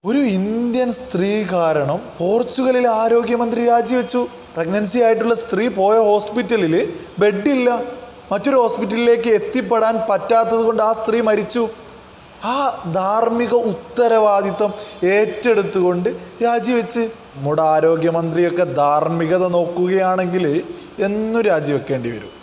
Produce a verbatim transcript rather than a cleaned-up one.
ഒരു ഇന്ത്യൻ സ്ത്രീ കാരണം പോർച്ചുഗലിലെ ആരോഗ്യമന്ത്രി രാജിവെച്ചു. പ്രഗ്നൻസി ആയിട്ടുള്ള സ്ത്രീ പോയ ഹോസ്പിറ്റലിൽ ബെഡില്ല. മറ്റൊരു ഹോസ്പിറ്റലിലേക്ക് എത്തിപ്പെടാൻ പറ്റാത്തത് കൊണ്ട് ആ സ്ത്രീ മരിച്ചു. ആ ധാർമ്മിക ഉത്തരവാദിത്വം ഏറ്റെടുത്തുകൊണ്ട് രാജിവെച്ച്. നമ്മുടെ ആരോഗ്യമന്ത്രിയൊക്കെ ധാർമ്മികത നോക്കുകയാണെങ്കിൽ എന്നും രാജിവെക്കേണ്ടി വരും.